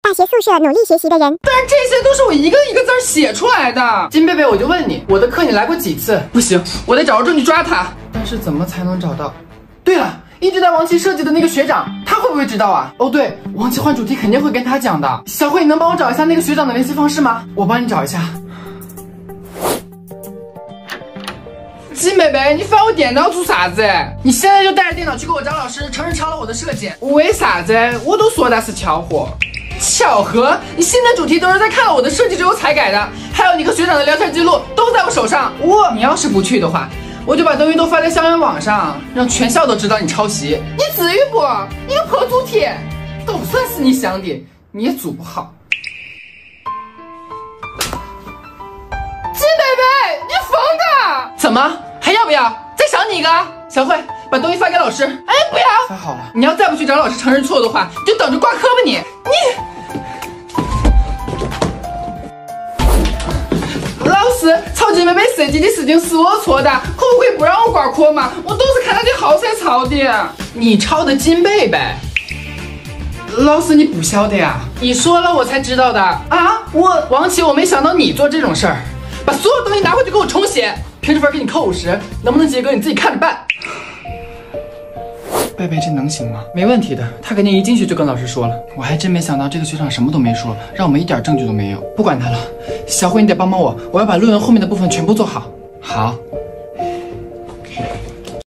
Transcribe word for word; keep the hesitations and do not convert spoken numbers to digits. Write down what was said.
大学宿舍努力学习的人。 但是这些都是我一个一个字写出来的。金贝贝，我就问你，我的课你来过几次？不行，我得找着证据抓他。但是怎么才能找到？对了，一直在王琦设计的那个学长，他会不会知道啊？哦对，王琦换主题肯定会跟他讲的。小慧，你能帮我找一下那个学长的联系方式吗？我帮你找一下。金贝贝，你翻我电脑做啥子？你现在就带着电脑去给我张老师承认抄了我的设计。为啥子？我都说那是巧合。巧合？你新的主题都是在看了我的设计之后才改的，还有你和学长的聊天记录都在我手上。我，你要是不去的话，我就把东西都发在校园网上，让全校都知道你抄袭。你至于不？你个破主题，都算是你想的，你也组不好。金贝贝，你疯的？怎么？还要不要？再赏你一个？小慧，把东西发给老师。哎，不要！发好了。你要再不去找老师承认错误的话，你就等着挂科吧你！你。老师，抄金贝贝设计的事情是我错的，可不可以不让我挂科嘛？我都是看他的号才抄的。你抄的金贝贝？老师你不晓得呀？你说了我才知道的啊！我王琦，我没想到你做这种事儿，把所有东西拿回去给我重写。平时分给你扣五十，能不能及格你自己看着办。贝贝，这能行吗？没问题的，他肯定一进去就跟老师说了。我还真没想到这个学长什么都没说，让我们一点证据都没有。不管他了，小慧你得帮帮我，我要把论文后面的部分全部做好。好。